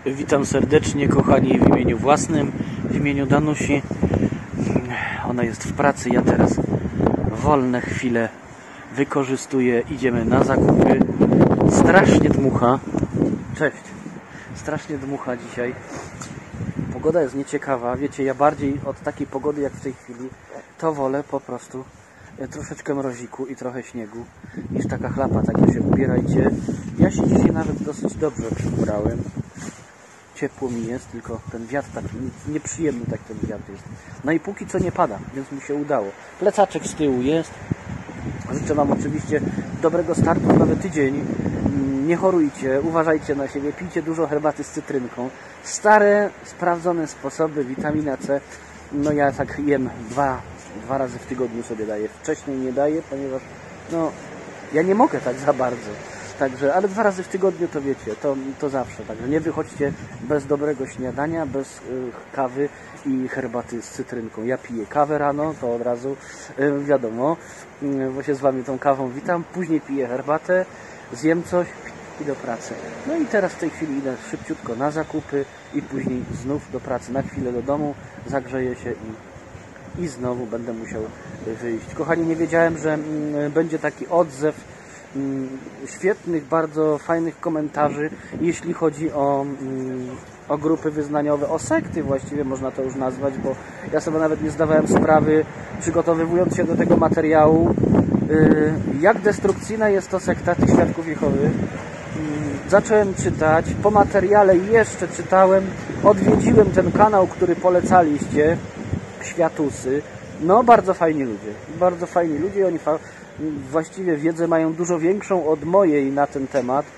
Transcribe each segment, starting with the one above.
Witam serdecznie, kochani, w imieniu własnym, w imieniu Danusi. Ona jest w pracy, ja teraz wolne chwile wykorzystuję. Idziemy na zakupy. Strasznie dmucha. Cześć. Strasznie dmucha dzisiaj. Pogoda jest nieciekawa. Wiecie, ja bardziej od takiej pogody jak w tej chwili to wolę po prostu troszeczkę mroziku i trochę śniegu niż taka chlapa, także się ubierajcie. Ja się dzisiaj nawet dosyć dobrze ubrałem. Ciepło mi jest, tylko ten wiatr taki nieprzyjemny, tak ten wiatr jest. No i póki co nie pada, więc mi się udało. Plecaczek z tyłu jest. Życzę Wam oczywiście dobrego startu w nowy tydzień. Nie chorujcie, uważajcie na siebie, pijcie dużo herbaty z cytrynką. Stare, sprawdzone sposoby, witamina C. No ja tak jem dwa razy w tygodniu sobie daję. Wcześniej nie daję, ponieważ no ja nie mogę tak za bardzo. Także, ale 2 razy w tygodniu to wiecie, to zawsze. Także nie wychodźcie bez dobrego śniadania, bez kawy i herbaty z cytrynką. Ja piję kawę rano, to od razu wiadomo, bo się z Wami tą kawą witam. Później piję herbatę, zjem coś i do pracy. No i teraz w tej chwili idę szybciutko na zakupy i później znów do pracy. Na chwilę do domu, zagrzeję się i znowu będę musiał wyjść. Kochani, nie wiedziałem, że będzie taki odzew świetnych, bardzo fajnych komentarzy, jeśli chodzi o grupy wyznaniowe, o sekty właściwie można to już nazwać, bo ja sobie nawet nie zdawałem sprawy, przygotowywując się do tego materiału, jak destrukcyjna jest to sekta tych Świadków Jehowy. Zacząłem czytać, po materiale jeszcze czytałem, odwiedziłem ten kanał, który polecaliście, Światusy. No, bardzo fajni ludzie, oni właściwie wiedzę mają dużo większą od mojej na ten temat,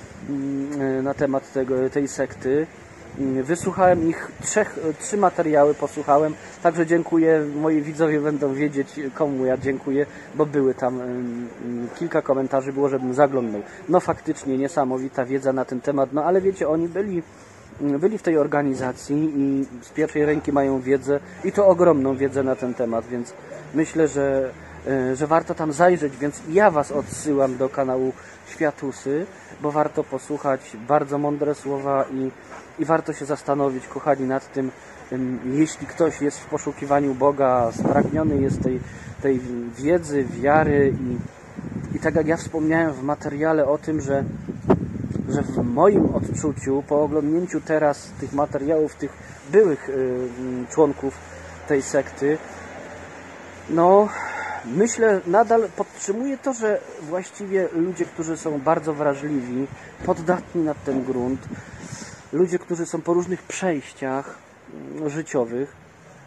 tej sekty. Wysłuchałem ich 3 materiały, posłuchałem, także dziękuję, moi widzowie będą wiedzieć, komu ja dziękuję, bo były tam kilka komentarzy, było, żebym zaglądał. No faktycznie niesamowita wiedza na ten temat, no ale wiecie, oni byli w tej organizacji i z pierwszej ręki mają wiedzę i to ogromną wiedzę na ten temat, więc myślę, że warto tam zajrzeć, więc ja Was odsyłam do kanału Światusy, bo warto posłuchać bardzo mądre słowa i warto się zastanowić, kochani, nad tym, jeśli ktoś jest w poszukiwaniu Boga, spragniony jest tej wiedzy, wiary i tak jak ja wspomniałem w materiale o tym, że w moim odczuciu, po oglądnięciu teraz tych materiałów, tych byłych członków tej sekty, no myślę, nadal podtrzymuję to, że właściwie ludzie, którzy są bardzo wrażliwi, poddatni na ten grunt, ludzie, którzy są po różnych przejściach życiowych,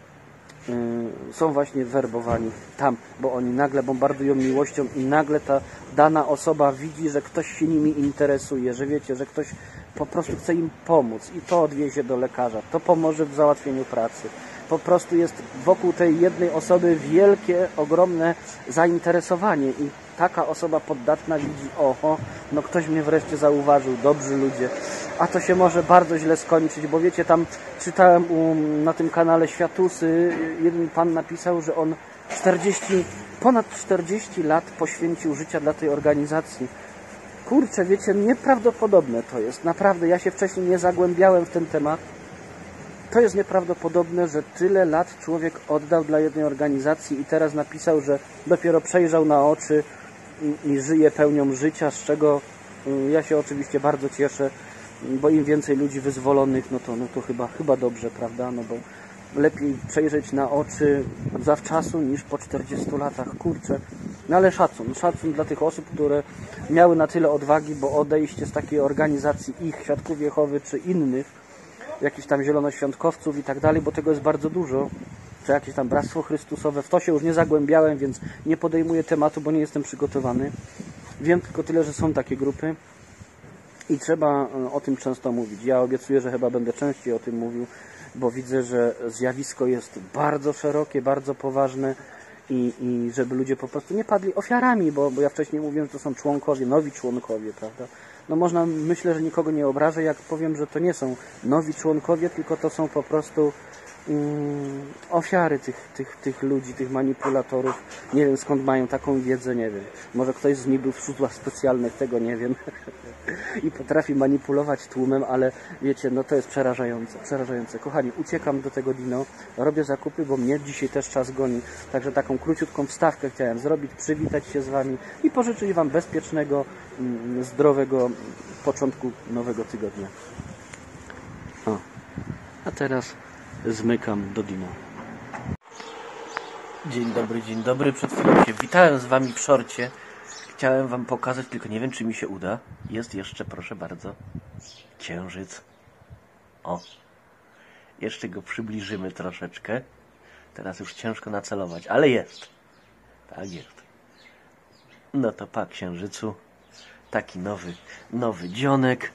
są właśnie werbowani tam, bo oni nagle bombardują miłością i nagle ta dana osoba widzi, że ktoś się nimi interesuje, że wiecie, że ktoś po prostu chce im pomóc i to odwiezie do lekarza, to pomoże w załatwieniu pracy. Po prostu jest wokół tej jednej osoby wielkie, ogromne zainteresowanie i taka osoba poddatna widzi, oho, no ktoś mnie wreszcie zauważył, dobrzy ludzie, a to się może bardzo źle skończyć, bo wiecie, tam czytałem na tym kanale Światusy, jeden pan napisał, że on ponad 40 lat poświęcił życia dla tej organizacji. Kurczę, wiecie, nieprawdopodobne to jest, naprawdę, ja się wcześniej nie zagłębiałem w ten temat. To jest nieprawdopodobne, że tyle lat człowiek oddał dla jednej organizacji i teraz napisał, że dopiero przejrzał na oczy i żyje pełnią życia, z czego ja się oczywiście bardzo cieszę, bo im więcej ludzi wyzwolonych, no to chyba dobrze, prawda? No bo lepiej przejrzeć na oczy zawczasu niż po 40 latach, kurczę. No ale szacun dla tych osób, które miały na tyle odwagi, bo odejście z takiej organizacji ich, Świadków Jehowy czy innych, jakichś tam zielonoświątkowców i tak dalej, bo tego jest bardzo dużo, czy jakieś tam Bractwo Chrystusowe, w to się już nie zagłębiałem, więc nie podejmuję tematu, bo nie jestem przygotowany. Wiem tylko tyle, że są takie grupy i trzeba o tym często mówić. Ja obiecuję, że chyba będę częściej o tym mówił, bo widzę, że zjawisko jest bardzo szerokie, bardzo poważne i żeby ludzie po prostu nie padli ofiarami, bo ja wcześniej mówiłem, że to są członkowie, nowi członkowie, prawda? No myślę, że nikogo nie obrażę, jak powiem, że to nie są nowi członkowie, tylko to są po prostu ofiary tych ludzi, tych manipulatorów. Nie wiem skąd mają taką wiedzę, nie wiem. Może ktoś z nich był w służbach specjalnych, tego nie wiem. I potrafi manipulować tłumem, ale wiecie, no to jest przerażające, przerażające. Kochani, uciekam do tego Dino, robię zakupy, bo mnie dzisiaj też czas goni. Także taką króciutką wstawkę chciałem zrobić, przywitać się z Wami i pożyczyć Wam bezpiecznego, zdrowego początku nowego tygodnia. O, a teraz zmykam do Dino. Dzień dobry, przed chwilą się witałem z Wami w szorcie. Chciałem Wam pokazać, tylko nie wiem, czy mi się uda. Jest jeszcze, proszę bardzo, księżyc. O, jeszcze go przybliżymy troszeczkę. Teraz już ciężko nacelować, ale jest. Tak jest. No to pa księżycu. Taki nowy dzionek.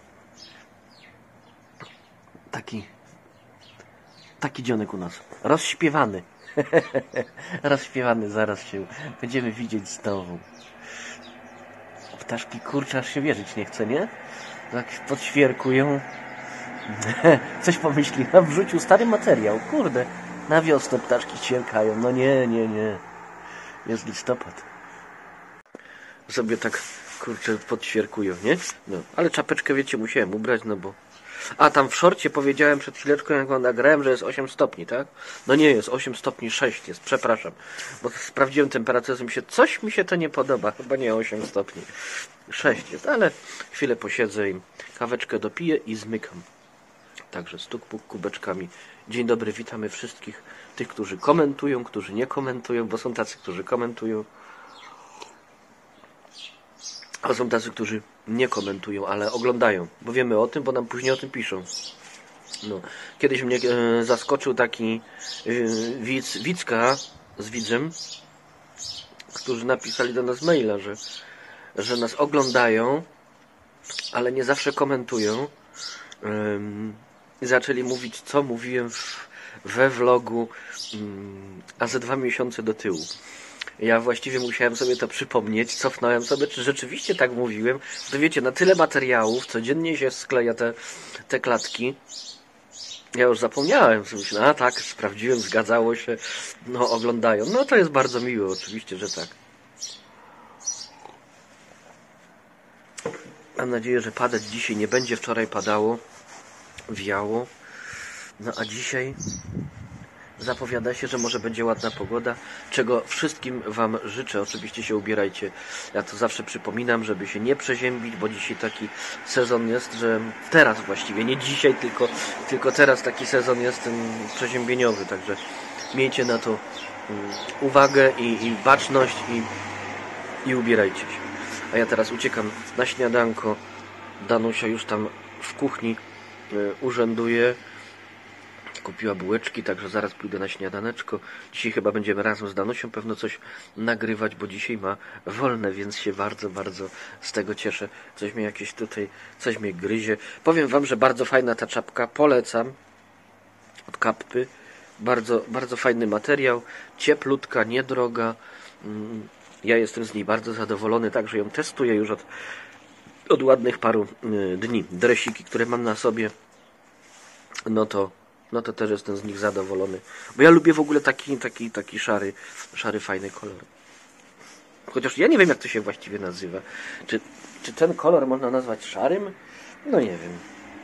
Taki dzionek u nas. Rozśpiewany. Rozśpiewany, zaraz się będziemy widzieć znowu. Ptaszki, kurczę, aż się wierzyć nie chce, nie? Tak podświerkują. Coś pomyśliłem, wrzucił stary materiał. Kurde, na wiosnę ptaszki ćwierkają. No nie. Jest listopad. Sobie tak, kurczę, podświerkują, nie? No, ale czapeczkę, wiecie, musiałem ubrać, no bo... A, tam w szorcie powiedziałem przed chwileczką, jak go nagrałem, że jest 8 stopni, tak? No nie jest, 8 stopni 6 jest, przepraszam. Bo sprawdziłem temperaturę, coś mi się to nie podoba. Chyba nie 8 stopni. 6 jest, ale chwilę posiedzę i kaweczkę dopiję i zmykam. Także stuk-puk kubeczkami. Dzień dobry, witamy wszystkich tych, którzy komentują, którzy nie komentują, bo są tacy, którzy komentują. A są tacy, którzy nie komentują, ale oglądają, bo wiemy o tym, bo nam później o tym piszą. No. Kiedyś mnie zaskoczył taki Wicka z Widzem, którzy napisali do nas maila, że nas oglądają, ale nie zawsze komentują. I zaczęli mówić, co mówiłem we vlogu, a ze 2 miesiące do tyłu. Ja właściwie musiałem sobie to przypomnieć, cofnąłem sobie, czy rzeczywiście tak mówiłem. To wiecie, na tyle materiałów, codziennie się skleja te klatki. Ja już zapomniałem, sobie myślałem, a tak, sprawdziłem, zgadzało się, no oglądają. No to jest bardzo miłe, oczywiście, że tak. Mam nadzieję, że padać dzisiaj nie będzie. Wczoraj padało, wiało. No a dzisiaj zapowiada się, że może będzie ładna pogoda, czego wszystkim Wam życzę. Oczywiście się ubierajcie. Ja to zawsze przypominam, żeby się nie przeziębić, bo dzisiaj taki sezon jest, że teraz właściwie, nie dzisiaj, tylko teraz taki sezon jest przeziębieniowy, także miejcie na to uwagę i baczność i ubierajcie się. A ja teraz uciekam na śniadanko. Danusia już tam w kuchni urzęduje. Kupiła bułeczki, także zaraz pójdę na śniadaneczko. Dzisiaj chyba będziemy razem z Danusią pewno coś nagrywać, bo dzisiaj ma wolne, więc się bardzo, bardzo z tego cieszę. Coś mnie gryzie. Powiem Wam, że bardzo fajna ta czapka, polecam. Od Kappy. Bardzo, bardzo fajny materiał. Cieplutka, niedroga. Ja jestem z niej bardzo zadowolony, także ją testuję już od ładnych paru dni. Dresiki, które mam na sobie, no to też jestem z nich zadowolony. Bo ja lubię w ogóle taki szary, fajny kolor. Chociaż ja nie wiem, jak to się właściwie nazywa. Czy ten kolor można nazwać szarym? No nie wiem.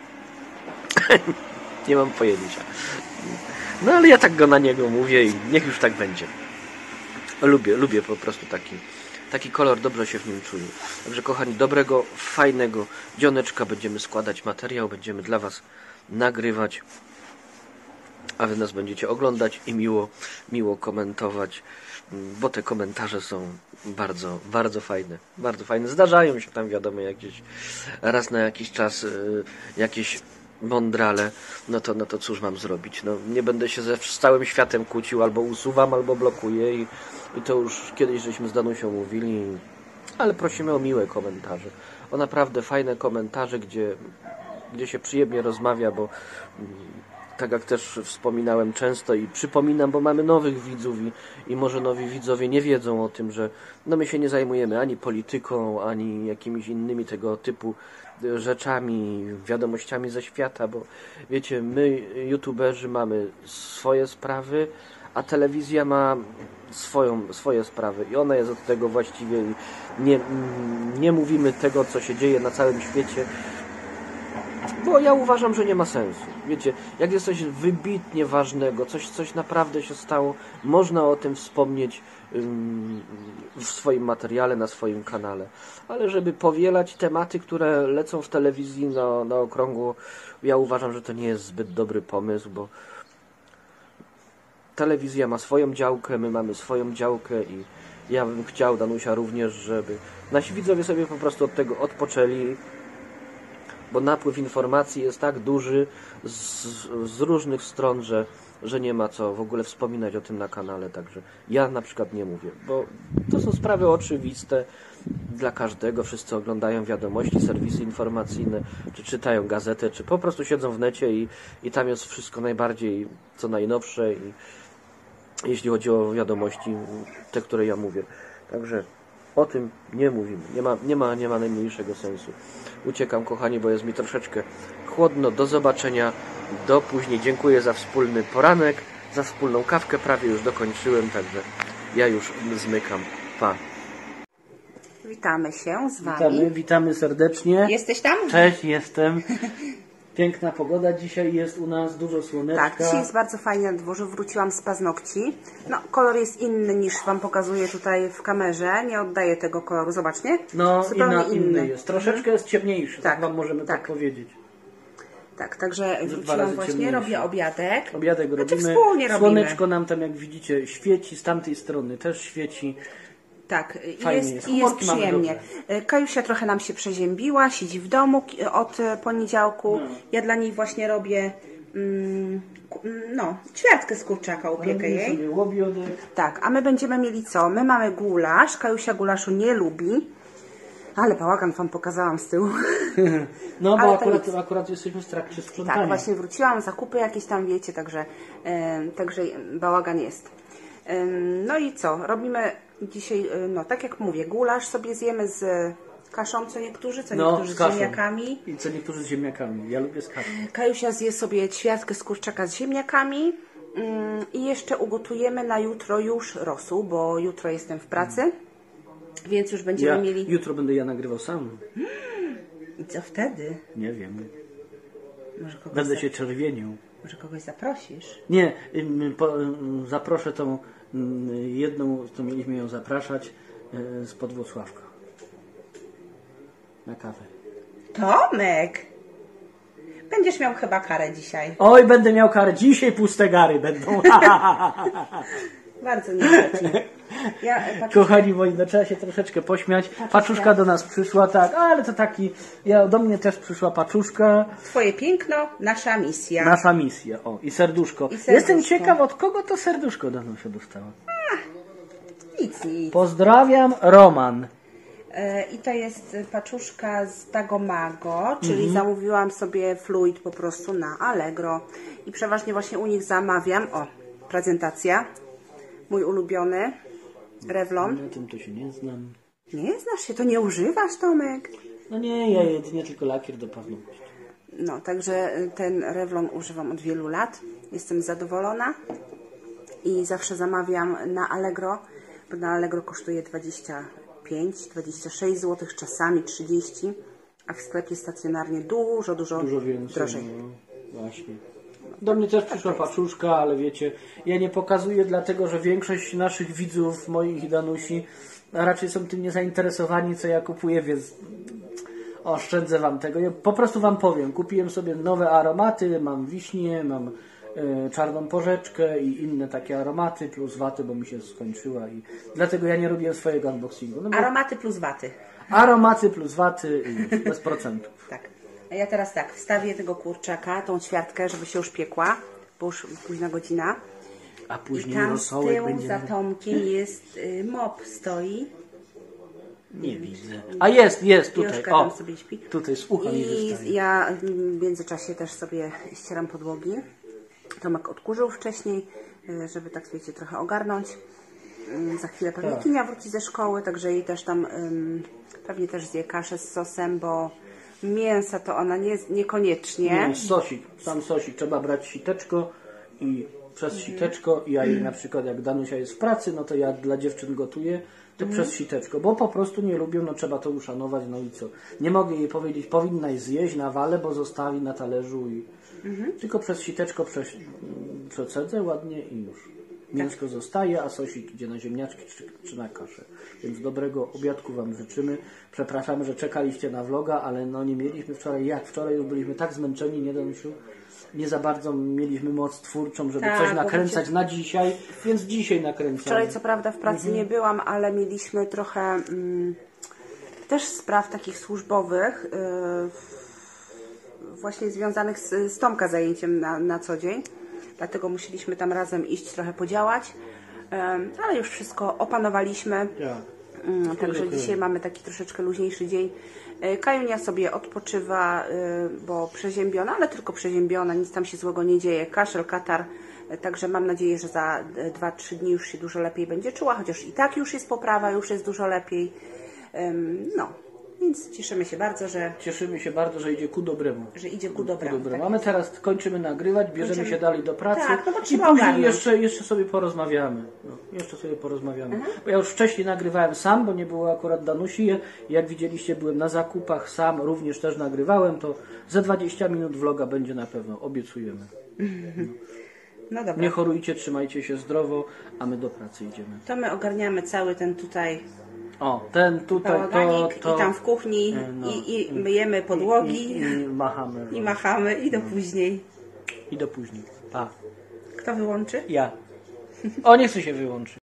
Nie mam pojęcia. No ale ja tak go na niego mówię i niech już tak będzie. Lubię po prostu taki kolor, dobrze się w nim czuję. Także kochani, dobrego, fajnego dzioneczka będziemy składać materiał, będziemy dla Was nagrywać, a Wy nas będziecie oglądać i miło komentować, bo te komentarze są bardzo, bardzo fajne. Bardzo fajne. Zdarzają się tam, wiadomo, jakieś raz na jakiś czas jakieś mądrale, no to cóż mam zrobić? No, nie będę się z całym światem kłócił, albo usuwam, albo blokuję i to już kiedyś żeśmy z Danusią mówili, ale prosimy o miłe komentarze. O naprawdę fajne komentarze, gdzie się przyjemnie rozmawia, bo tak jak też wspominałem często i przypominam, bo mamy nowych widzów i może nowi widzowie nie wiedzą o tym, że my się nie zajmujemy ani polityką, ani jakimiś innymi tego typu rzeczami, wiadomościami ze świata, bo wiecie, my youtuberzy mamy swoje sprawy, a telewizja ma swoje sprawy i ona jest od tego właściwie nie mówimy tego, co się dzieje na całym świecie, bo ja uważam, że nie ma sensu. Wiecie, jak jest coś wybitnie ważnego, coś naprawdę się stało, można o tym wspomnieć w swoim materiale, na swoim kanale. Ale żeby powielać tematy, które lecą w telewizji na okrągło, ja uważam, że to nie jest zbyt dobry pomysł, bo telewizja ma swoją działkę, my mamy swoją działkę i ja bym chciał, Danusia, również, żeby nasi widzowie sobie po prostu od tego odpoczęli, bo napływ informacji jest tak duży z różnych stron, że nie ma co w ogóle wspominać o tym na kanale, także ja na przykład nie mówię, bo to są sprawy oczywiste dla każdego, wszyscy oglądają wiadomości, serwisy informacyjne, czy czytają gazetę, czy po prostu siedzą w necie i tam jest wszystko najbardziej co najnowsze, i jeśli chodzi o wiadomości, te, które ja mówię. Także o tym nie mówimy. Nie ma najmniejszego sensu. Uciekam, kochani, bo jest mi troszeczkę chłodno. Do zobaczenia. Do później. Dziękuję za wspólny poranek, za wspólną kawkę. Prawie już dokończyłem, także ja już zmykam. Pa. Witamy się z Wami. Witamy serdecznie. Jesteś tam? Cześć, jestem. Piękna pogoda dzisiaj jest u nas, dużo słoneczka. Tak, dzisiaj jest bardzo fajnie na dworze. Wróciłam z paznokci. No, kolor jest inny niż Wam pokazuję tutaj w kamerze. Nie oddaję tego koloru, zobacz, nie? No, zupełnie inny jest. Troszeczkę jest ciemniejszy, tak Wam możemy tak powiedzieć. Tak, także wróciłam właśnie, robię obiadek. Obiadek robimy. Wspólnie robimy. Słoneczko nam tam, jak widzicie, świeci, z tamtej strony też świeci. Tak, i jest przyjemnie. Kajusia trochę nam się przeziębiła, siedzi w domu od poniedziałku. No. Ja dla niej właśnie robię ćwiartkę z kurczaka, upiekę jej. Sobie łobiodek. Tak, a my będziemy mieli co? My mamy gulasz, Kajusia gulaszu nie lubi. Ale bałagan Wam pokazałam z tyłu. No bo akurat jesteśmy w trakcie sprzątania. Tak, właśnie wróciłam, zakupy jakieś tam wiecie, także bałagan jest. No i co? Robimy dzisiaj, no tak jak mówię, gulasz sobie zjemy z kaszą, co niektórzy z ziemniakami. I co niektórzy z ziemniakami. Ja lubię z kaszą. Kajusia zje sobie ćwiartkę z kurczaka z ziemniakami. I jeszcze ugotujemy na jutro już rosół, bo jutro jestem w pracy. Więc już będziemy mieli... Jutro będę ja nagrywał sam. I co wtedy? Nie wiem. Może kogoś będę się czerwienił. Może kogoś zaprosisz? Nie, zaproszę tą jedną, co mieliśmy ją zapraszać, spod Włocławka. Na kawę. Tomek! Będziesz miał chyba karę dzisiaj. Oj, będę miał karę. Dzisiaj puste gary będą. Bardzo niegrzeczne. Kochani moi, no trzeba się troszeczkę pośmiać. Paczuszka do nas przyszła, tak, ale to taki, do mnie też przyszła paczuszka. Twoje piękno, nasza misja. Nasza misja, o, i serduszko. Jestem ciekaw, od kogo to serduszko dawno się dostała. Nic. Pozdrawiam, Roman. I to jest paczuszka z Tagomago, czyli zamówiłam sobie fluid po prostu na Allegro. I przeważnie właśnie u nich zamawiam, prezentacja, mój ulubiony. Revlon. Na tym to się nie znam. Nie znasz się? To nie używasz, Tomek? No nie, ja jedynie tylko lakier do paznokci. No, także ten Revlon używam od wielu lat. Jestem zadowolona. I zawsze zamawiam na Allegro, bo na Allegro kosztuje 25-26 zł, czasami 30, a w sklepie stacjonarnie dużo więcej, drożej. No, właśnie. Do mnie też przyszła paczuszka, ale wiecie, ja nie pokazuję, dlatego że większość naszych widzów, moich i Danusi, raczej są tym niezainteresowani, co ja kupuję, więc oszczędzę Wam tego. Ja po prostu Wam powiem, kupiłem sobie nowe aromaty, mam wiśnię, mam czarną porzeczkę i inne takie aromaty, plus waty, bo mi się skończyła i dlatego ja nie robiłem swojego unboxingu. No aromaty plus waty. Aromaty plus waty i bez procentów. Tak. A ja teraz tak, wstawię tego kurczaka, tą ćwiartkę, żeby się już piekła, bo już późna godzina. A później i tam rosołek z tyłu będzie... za Tomkiem jest mop stoi. Nie widzę. A jest tutaj. Joszka tam sobie śpi. Tutaj z ucha mi wystaje. Ja w międzyczasie też sobie ścieram podłogi. Tomek odkurzył wcześniej, żeby tak wiecie, trochę ogarnąć. Za chwilę pewnie Kinia wróci ze szkoły, także jej też tam pewnie też zje kaszę z sosem, bo Mięsa to ona niekoniecznie. Nie, sosik, sam sosik. Trzeba brać siteczko i przez siteczko i ja jej na przykład jak Danusia jest w pracy, no to ja dla dziewczyn gotuję, to przez siteczko, bo po prostu nie lubią, no trzeba to uszanować, no i co. Nie mogę jej powiedzieć, powinnaś zjeść na wale, bo zostawi na talerzu i tylko przez siteczko przecedzę ładnie i już. Mięsko zostaje, a sosik idzie na ziemniaczki czy na kaszę. Więc dobrego obiadku Wam życzymy. Przepraszamy, że czekaliście na vloga, ale no nie mieliśmy wczoraj, jak wczoraj już byliśmy tak zmęczeni, nie Danusiu? Nie za bardzo mieliśmy moc twórczą, żeby coś nakręcać na dzisiaj, więc dzisiaj nakręcamy. Wczoraj co prawda w pracy nie byłam, ale mieliśmy trochę też spraw takich służbowych, właśnie związanych z Tomka zajęciem na co dzień. Dlatego musieliśmy tam razem iść, trochę podziałać, ale już wszystko opanowaliśmy. Także dzisiaj mamy taki troszeczkę luźniejszy dzień. Kajunia sobie odpoczywa, bo przeziębiona, ale tylko przeziębiona, nic tam się złego nie dzieje. Kaszel, katar, także mam nadzieję, że za 2-3 dni już się dużo lepiej będzie czuła, chociaż i tak już jest poprawa, już jest dużo lepiej. No, więc cieszymy się bardzo, że idzie ku dobremu. Że idzie ku dobremu. Tak. A my teraz kończymy nagrywać, bierzemy się dalej do pracy no i później jeszcze sobie porozmawiamy. Bo ja już wcześniej nagrywałem sam, bo nie było akurat Danusi. Jak widzieliście, byłem na zakupach sam, również też nagrywałem, to za 20 minut vloga będzie na pewno, obiecujemy. No dobra. Nie chorujcie, trzymajcie się zdrowo, a my do pracy idziemy. To my ogarniamy cały ten tutaj bałaganik i tam w kuchni i myjemy podłogi i machamy i do później. Pa. Kto wyłączy? Ja. O, nie chcę się wyłączyć.